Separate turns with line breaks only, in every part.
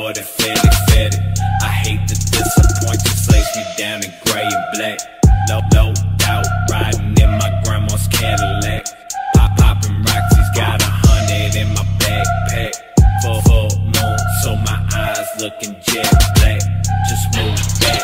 for the fetty. I hate to disappoint you, slaves me down in gray and black. Low doubt, riding in my grandma's Cadillac. Poppin' Roxy's got 100 in my backpack. Full moon, so my eyes looking jet black. Just move back.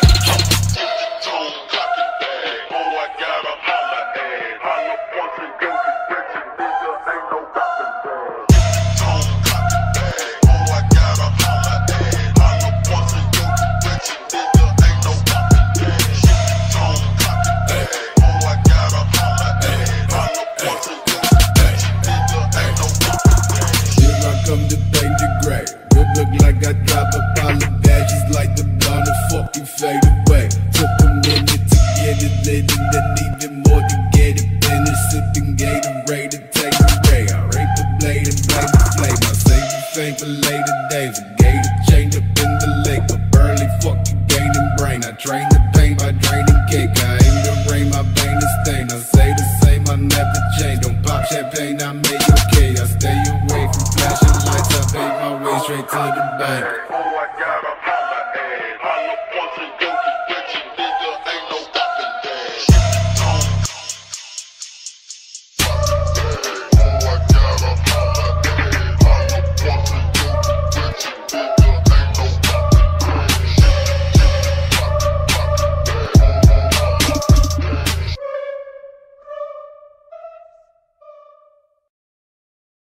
Look like I drop a pile of badges, like the blonde fucking fade away. Took a minute to get it lit and then even more to get it finished. Sipping Gatorade and take a ray. I rape the blade and blame the flame. I save the fame for later days. A gator chained up in the lake. A burly fucking gaining brain. I train the pain by draining cake. I aim the rain, my vein is stained. I say the same, I never change. Don't pop champagne, I make okay. I stay away from flashing lights. I pay my way straight to the bank.